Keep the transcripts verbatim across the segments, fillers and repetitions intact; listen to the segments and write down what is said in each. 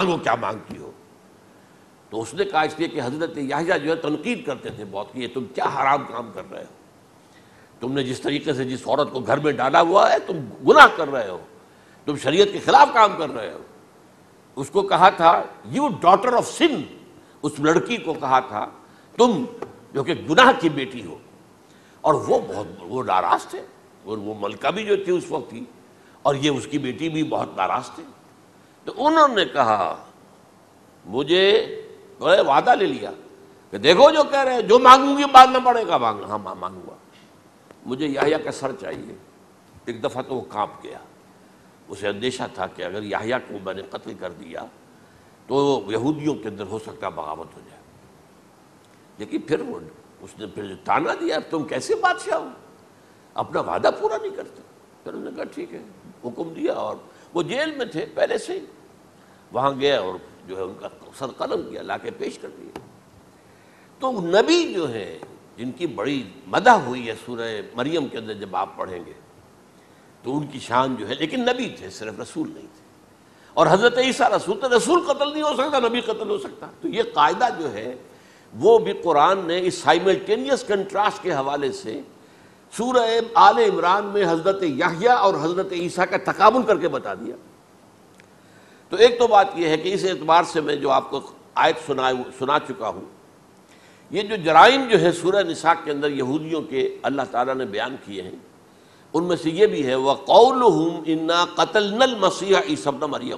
مانگو کیا مانگتی ہو. تو اس نے کہا اس لیے کہ حضرت یحییٰ جو ہے تنقید کرتے تھے بہت کہ یہ تم کیا حرام کام کر رہے ہو, تم نے جس طریقے سے جس عورت کو گھر میں ڈالا ہوا ہے تم گناہ کر رہے ہو, تم شریعت کے خلاف کام کر رہے ہو. اس کو کہا تھا یو ڈاٹر آف سن, اس لڑکی کو کہا تھا تم جو کہ گناہ کی بیٹی ہو. اور وہ بہت وہ ناراض تھے, اور وہ ملکہ بھی جو تھی اس وقت تھی, اور یہ اس کی بیٹی بھی بہت ناراض تھے. تو انہوں نے کہا مجھے وعدہ لے لیا کہ دیکھو جو کہہ رہے ہیں جو مانگوں گی مانگنا پڑے گا. مانگ ہاں مانگوں گا. مجھے یحییٰ کا سر چاہیے. ایک دفعہ تو وہ کانپ گیا, اسے اندیشہ تھا کہ اگر یحییٰ کو میں نے قتل کر دیا تو یہودیوں کے اندر ہو سکتا بغاوت ہو جائے. لیکن پھر وہ اس نے پھر تانا دیا تم کیسے بادشاہ ہو, اپنا وعدہ پورا نہیں کرتے. پھر انہوں نے کہا ٹھیک ہے, حکم دیا. اور وہ جیل میں تھے پہلے سے ہی, وہاں گیا اور جو ہے ان کا سر قلم کیا, لا کے پیش کر دیا. تو نبی جو ہے جن کی بڑی مدح ہوئی ہے سورہ مریم کے اندر جب آپ پڑھیں گے تو ان کی شان جو ہے, لیکن نبی تھے صرف رسول نہیں تھے. اور حضرت عیسیٰ رسول تھے, رسول قتل نہیں ہو سکتا نبی قتل ہو سکتا. تو یہ قاعدہ جو ہے وہ بھی قرآن نے اس سائملٹینیس کنٹراسٹ کے حوالے سے سورہ آل عمران میں حضرت یحییٰ اور حضرت عیسیٰ کا تقابل کر کے بتا دیا. تو ایک تو بات یہ ہے کہ اس اعتبار سے میں جو آپ کو آیت سنا سنا چکا ہوں, یہ جو جرائم جو ہے سورہ نساء کے اندر یہودیوں کے اللہ تعالیٰ نے بیان کیے ہیں, ان میں سے یہ بھی ہے وَقَوْلُهُمْ إِنَّا قَتَلْنَا الْمَسِيحَ عِيسَى ابْنَ مریم.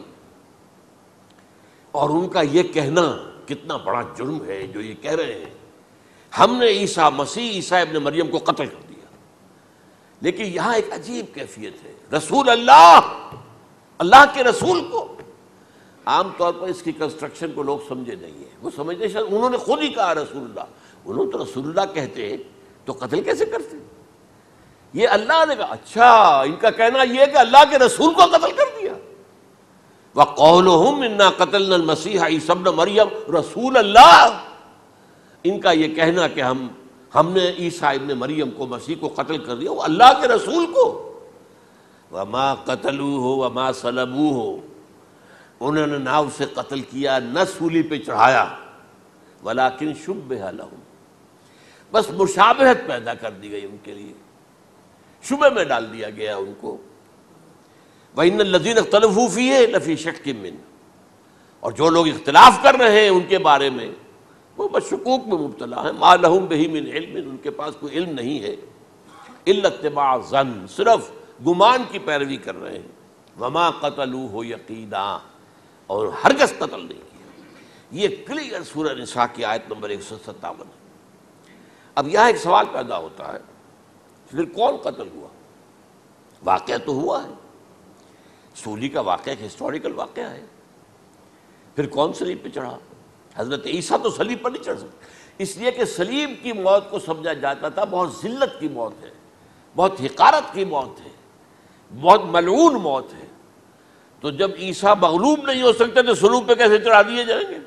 اور ان کا یہ کہنا کتنا بڑا جرم ہے جو یہ کہہ رہے ہیں ہم نے عیسیٰ مسیح عیسیٰ ابن مریم کو قتل کر دیا. لیکن یہاں ایک عجیب کیفیت ہے, رسول اللہ, اللہ کے رسول کو. عام طور پر اس کی کنسٹرکشن کو لوگ سمجھے نہیں ہیں, وہ سمجھتے شاید انہوں نے خود ہی کہا رسول اللہ, انہوں تو رسول اللہ کہتے تو قتل کیسے کرتے. یہ اللہ نے کہا, اچھا ان کا کہنا یہ ہے کہ اللہ کے رسول کو قتل کر دیا. وَقَوْلُهُمْ إِنَّا قَتَلْنَا الْمَسِيحَ عِيسَى ابْنَ مریم رسول اللہ. ان کا یہ کہنا کہ ہم ہم نے عیسیٰ ابن مریم کو مسیح کو قتل کر دیا, وہ اللہ کے رسول کو. وَمَا قَتَلُوهُ وَمَا صَلَبُوهُ, انہوں نے نہ اسے قتل کیا نہ سولی پہ چڑھایا, وَلَٰكِن شُبِّهَ لَهُمْ, بس مشابہت پیدا کر دی گئی ان کے لیے, شبہ میں ڈال دیا گیا ان کو. وَإِنَّ الَّذِينَ اخْتَلَفُوا فِيهِ لَفِي شَكٍّ مِّنْهُ, اور جو لوگ اختلاف کر رہے ہیں ان کے بارے میں وہ بس شکوک میں مبتلا ہیں. مَا لَهُم بِهِ مِنْ عِلْمٍ, ان کے پاس کوئی علم نہیں ہے. إِلَّا اتِّبَاعَ الظَّنِّ, صرف گمان کی پیروی کر رہے ہیں. وَمَا قَتَلُوهُ يَقِينًا, اور ہرگز قتل نہیں کیا. یہ کلیئر سورہ نساء کی آیت نمبر ایک سو ستاون ہے. اب یہاں ایک سوال پیدا ہوتا ہے, پھر کون قتل ہوا؟ واقعہ تو ہوا ہے, سولی کا واقعہ ایک ہسٹوریکل واقعہ ہے. پھر کون صلیب پہ چڑھا؟ حضرت عیسیٰ تو صلیب پر نہیں چڑھ سکتے, اس لیے کہ صلیب کی موت کو سمجھا جاتا تھا بہت ذلت کی موت ہے, بہت حقارت کی موت ہے, بہت ملعون موت ہے. تو جب عیسیٰ مغلوب نہیں ہو سکتے تو صلیب پہ کیسے چڑھا دیے جائیں گے؟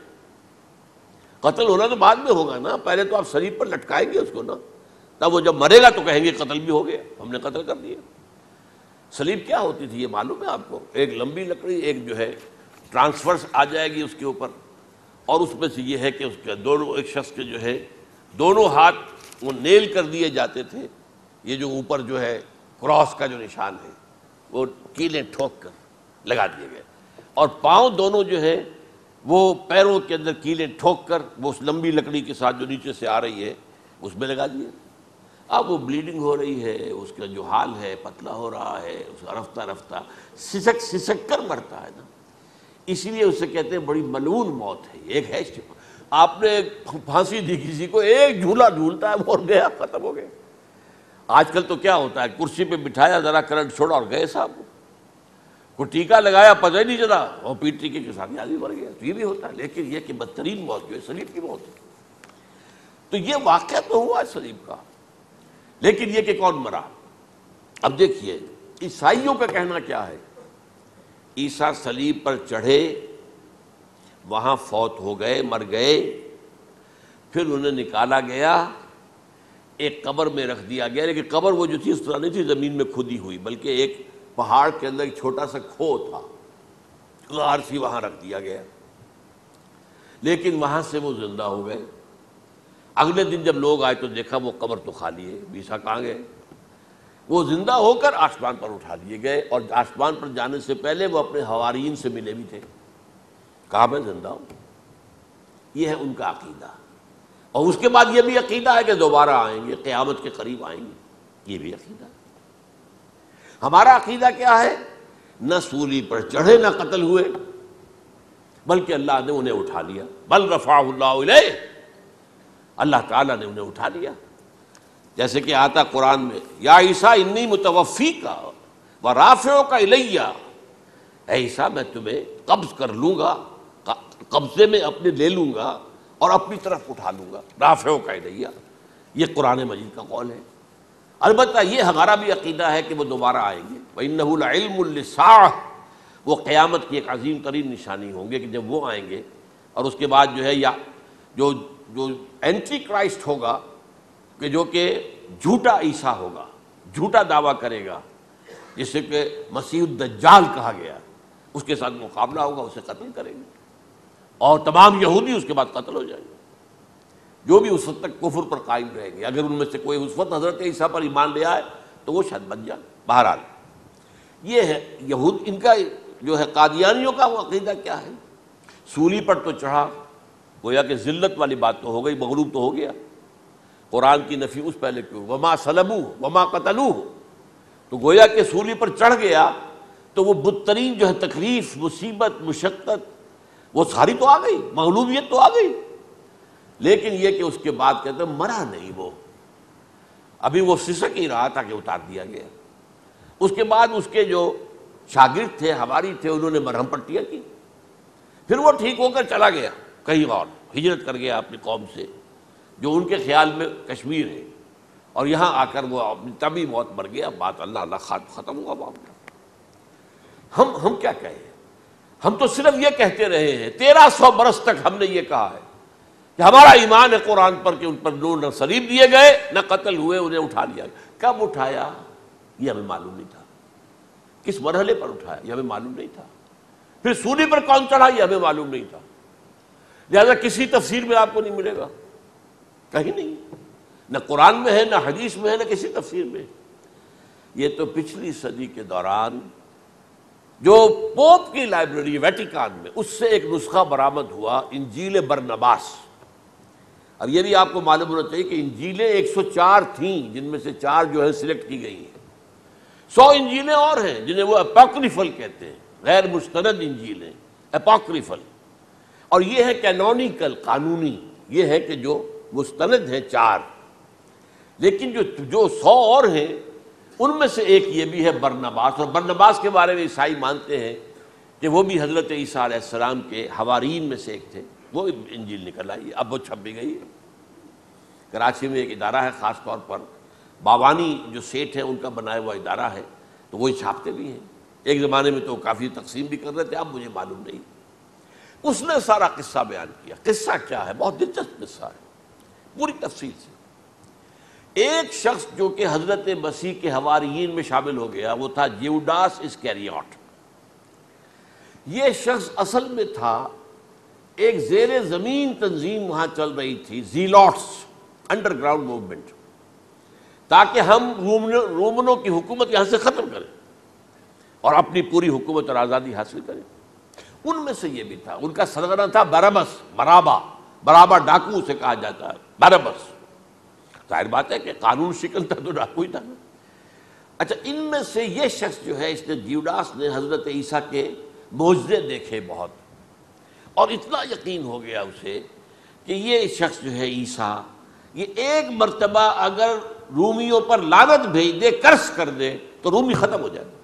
قتل ہونا تو بعد میں ہوگا نا, پہلے تو آپ صلیب پر لٹکائیں گے اس کو نا, تب وہ جب مرے گا تو کہیں گے قتل بھی ہو گیا, ہم نے قتل کر دیا. صلیب کیا ہوتی تھی یہ معلوم ہے آپ کو؟ ایک لمبی لکڑی, ایک جو ہے ٹرانسفرس آ جائے گی اس کے اوپر, اور اس میں سے یہ ہے کہ اس کے دونوں ایک شخص کے جو ہے دونوں ہاتھ وہ نیل کر دیے جاتے تھے, یہ جو اوپر جو ہے کراس کا جو نشان ہے وہ کیلیں ٹھوک کر لگا دیے گئے, اور پاؤں دونوں جو ہے وہ پیروں کے اندر کیلیں ٹھوک کر وہ اس لمبی لکڑی کے ساتھ جو نیچے سے آ رہی ہے اس میں لگا دیے. اب وہ بلیڈنگ ہو رہی ہے, اس کا جو حال ہے پتلا ہو رہا ہے, اس کا رفتہ رفتہ سسک سسک کر مرتا ہے نا, اسی لیے اسے کہتے ہیں بڑی ملعون موت ہے. ایک ہے آپ نے پھانسی دی کسی کو, ایک جھولا جھولتا ہے وہ گیا, ختم ہو گیا. آج کل تو کیا ہوتا ہے, کرسی پہ بٹھایا, ذرا کرنٹ چھوڑا اور گئے صاحب, کو ٹیکا لگایا پتہ ہی نہیں چلا, اور پیٹ ٹیکے کے ساتھ آدمی مر گیا. تو یہ بھی ہوتا ہے, لیکن یہ کہ بدترین موت جو ہے صلیب کی موت ہے. تو یہ واقعہ تو ہوا ہے صلیب کا, لیکن یہ کہ کون مرا. اب دیکھیے عیسائیوں کا کہنا کیا ہے, عیسیٰ صلیب پر چڑھے, وہاں فوت ہو گئے, مر گئے, پھر انہیں نکالا گیا, ایک قبر میں رکھ دیا گیا. لیکن قبر وہ جو تھی اس طرح نہیں تھی زمین میں کھودی ہوئی, بلکہ ایک پہاڑ کے اندر ایک چھوٹا سا کھو تھا, غار سی, وہاں رکھ دیا گیا. لیکن وہاں سے وہ زندہ ہو گئے۔ اگلے دن جب لوگ آئے تو دیکھا وہ قبر تو خالی ہے، عیسیٰ کہاں گئے؟ وہ زندہ ہو کر آسمان پر اٹھا لیے گئے، اور آسمان پر جانے سے پہلے وہ اپنے حواریین سے ملے بھی تھے، کہا میں زندہ ہوں۔ یہ ہے ان کا عقیدہ، اور اس کے بعد یہ بھی عقیدہ ہے کہ دوبارہ آئیں گے، قیامت کے قریب آئیں گے، یہ بھی عقیدہ ہے۔ ہمارا عقیدہ کیا ہے؟ نہ سولی پر چڑھے نہ قتل ہوئے، بلکہ اللہ نے انہیں اٹھا لیا، بل رفعہ اللہ الیہ، اللہ تعالیٰ نے انہیں اٹھا لیا۔ جیسے کہ آتا قرآن میں، یا عیسیٰ انی متوفیک ورافعک الیہ، اے عیسیٰ میں تمہیں قبض کر لوں گا، قبضے میں اپنے لے لوں گا اور اپنی طرف اٹھا لوں گا، رافعک الیہ، یہ قرآن مجید کا قول ہے۔ البتہ یہ ہمارا بھی عقیدہ ہے کہ وہ دوبارہ آئیں گے، وَإِنَّهُ لَعِلْمٌ لِلسَّاعَةِ، وہ قیامت کی ایک عظیم ترین نشانی ہوں گے کہ جب وہ آئیں گے، اور اس کے بعد جو ہے یا جو جو اینٹی کرائسٹ ہوگا، کہ جو کہ جھوٹا عیسیٰ ہوگا، جھوٹا دعویٰ کرے گا، جسے کہ مسیح الدجال کہا گیا، اس کے ساتھ مقابلہ ہوگا، اسے قتل کریں گے، اور تمام یہودی اس کے بعد قتل ہو جائیں گے، جو بھی اس وقت تک کفر پر قائم رہیں گے۔ اگر ان میں سے کوئی اس وقت حضرت عیسیٰ پر ایمان لے آئے تو وہ شاید بن جائے۔ بہرحال یہ ہے یہود، ان کا جو ہے قادیانیوں کا وہ عقیدہ کیا ہے؟ سولی پر تو چڑھا، گویا کہ ذلت والی بات تو ہو گئی، مغلوب تو ہو گیا، قرآن کی نفی اس پہلے کیوں، وما صلبوہ وما قتلوہ، تو گویا کہ سولی پر چڑھ گیا تو وہ بدترین جو ہے تکلیف، مصیبت، مشقت، وہ ساری تو آ گئی، مغلوبیت تو آ گئی، لیکن یہ کہ اس کے بعد کہتے ہیں مرا نہیں، وہ ابھی وہ سسک ہی رہا تھا کہ اتار دیا گیا۔ اس کے بعد اس کے جو شاگرد تھے، حواری تھے، انہوں نے مرہم پٹیاں کی، پھر وہ ٹھیک ہو کر چلا گیا کہیں اور، ہجرت کر گیا اپنی قوم سے جو ان کے خیال میں کشمیر ہے، اور یہاں آ کر وہ اپنی طبی موت مر گیا، بات اللہ اللہ ختم ہوا معاملہ۔ ہم ہم کیا کہیں؟ ہم تو صرف یہ کہتے رہے ہیں، تیرہ سو برس تک ہم نے یہ کہا ہے کہ ہمارا ایمان ہے قرآن پر کہ ان پر نہ صلیب دیے گئے نہ قتل ہوئے، انہیں اٹھا لیا گیا۔ کب اٹھایا یہ ہمیں معلوم نہیں تھا، کس مرحلے پر اٹھایا یہ ہمیں معلوم نہیں تھا، پھر سولی پر کون چڑھا یہ ہمیں معلوم نہیں تھا، لہذا کسی تفسیر میں آپ کو نہیں ملے گا، کہیں نہیں، نہ قرآن میں ہے، نہ حدیث میں ہے، نہ کسی تفسیر میں۔ یہ تو پچھلی صدی کے دوران جو پوپ کی لائبریری ویٹیکان میں، اس سے ایک نسخہ برآمد ہوا، انجیل برنباس۔ اب یہ بھی آپ کو معلوم ہونا چاہیے کہ انجیلیں ایک سو چار تھیں، جن میں سے چار جو ہے سلیکٹ کی گئی ہیں، سو انجیلیں اور ہیں جنہیں وہ اپوکریفل کہتے ہیں، غیر مستند انجیلیں، اپوکریفل، اور یہ ہے کینونیکل، قانونی، یہ ہے کہ جو مستند ہیں چار، لیکن جو جو سو اور ہیں ان میں سے ایک یہ بھی ہے برنباس، اور برنباس کے بارے میں عیسائی مانتے ہیں کہ وہ بھی حضرت عیسیٰ علیہ السلام کے حواریین میں سے ایک تھے، وہ انجیل نکل آئی، اب وہ چھپ بھی گئی ہے۔ کراچی میں ایک ادارہ ہے خاص طور پر، باوانی جو سیٹھ ہیں ان کا بنایا ہوا ادارہ ہے، تو وہی چھاپتے بھی ہیں، ایک زمانے میں تو کافی تقسیم بھی کر رہے تھے، اب مجھے معلوم نہیں۔ اس نے سارا قصہ بیان کیا۔ قصہ کیا ہے؟ بہت دلچسپ قصہ ہے، پوری تفصیل سے۔ ایک شخص جو کہ حضرت مسیح کے حواریین میں شامل ہو گیا، وہ تھا جیوڈاس اسکیریوٹ۔ یہ شخص اصل میں تھا ایک زیر زمین تنظیم وہاں چل رہی تھی، زیلوٹس، انڈر گراؤنڈ موومنٹ، تاکہ ہم رومنوں کی حکومت یہاں سے ختم کریں اور اپنی پوری حکومت اور آزادی حاصل کریں۔ ان میں سے یہ بھی تھا، ان کا سرغنہ تھا برابس، برابا، برابا ڈاکو اسے کہا جاتا ہے، برابس۔ ظاہر بات ہے کہ قانون شکن تھا تو ڈاکو ہی تھا۔ اچھا، ان میں سے یہ شخص جو ہے، اس نے جیوڈاس نے حضرت عیسیٰ کے معجزے دیکھے بہت، اور اتنا یقین ہو گیا اسے کہ یہ شخص جو ہے عیسیٰ، یہ ایک مرتبہ اگر رومیوں پر لعنت بھیج دے، کرس کر دے، تو رومی ختم ہو جائے۔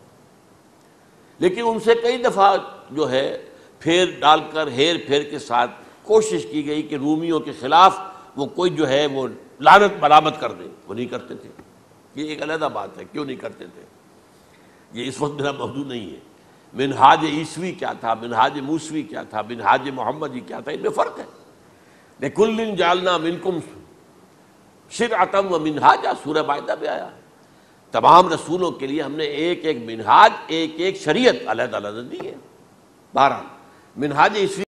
لیکن ان سے کئی دفعہ جو ہے پھیر ڈال کر، ہیر پھیر کے ساتھ کوشش کی گئی کہ رومیوں کے خلاف وہ کوئی جو ہے وہ لعنت ملامت کر دے، وہ نہیں کرتے تھے۔ یہ ایک علیحدہ بات ہے، کیوں نہیں کرتے تھے، یہ اس وقت میرا موضوع نہیں ہے۔ منہاج عیسوی کیا تھا، منہاج موسوی کیا تھا، منہاج محمدی کیا تھا، ان میں فرق ہے۔ لِكُلٍّ جَعَلْنَا مِنْكُمْ شِرْعَةً وَمِنْهَاجًا، سورہ مائدہ میں آیا ہے، تمام رسولوں کے لیے ہم نے ایک ایک منہاج، ایک ایک شریعت علیحدہ علیحدہ دی ہے۔ بہرحال منہاج عیسوی